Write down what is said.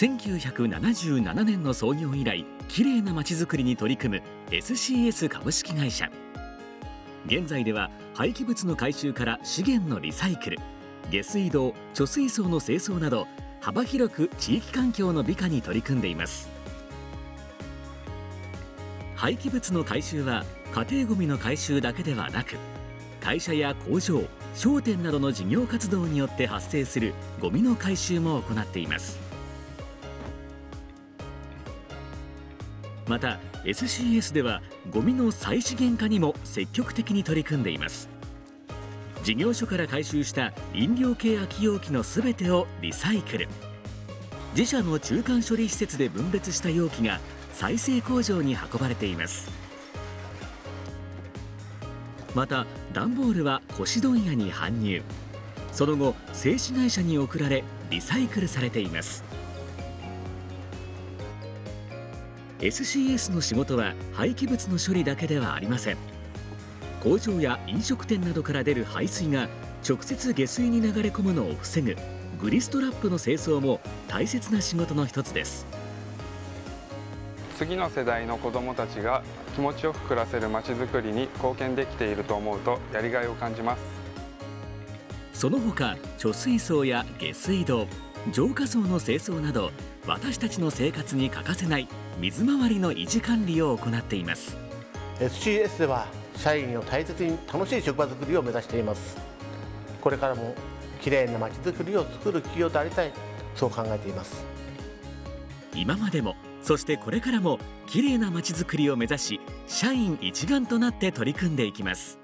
1977年の創業以来、きれいなまちづくりに取り組む SCS 株式会社。現在では廃棄物の回収から資源のリサイクル、下水道・貯水槽の清掃など幅広く地域環境の美化に取り組んでいます。廃棄物の回収は家庭ごみの回収だけではなく、会社や工場、商店などの事業活動によって発生するゴミの回収も行っています。また SCS ではゴミの再資源化にも積極的に取り組んでいます。事業所から回収した飲料系空き容器のすべてをリサイクル、自社の中間処理施設で分別した容器が再生工場に運ばれています。また段ボールは腰問屋に搬入、その後製紙会社に送られリサイクルされています。 SCS の仕事は廃棄物の処理だけではありません。工場や飲食店などから出る排水が直接下水に流れ込むのを防ぐグリストラップの清掃も大切な仕事の一つです。 次の世代の子どもたちが気持ちよく暮らせるまちづくりに貢献できていると思うとやりがいを感じます。 その他貯水槽や下水道、浄化槽の清掃など私たちの生活に欠かせない水回りの維持管理を行っています。 SCS では社員を大切に楽しい職場づくりを目指しています。これからもきれいなまちづくりを作る企業でありたい、そう考えています。 今までもそしてこれからもきれいなまちづくりを目指し、社員一丸となって取り組んでいきます。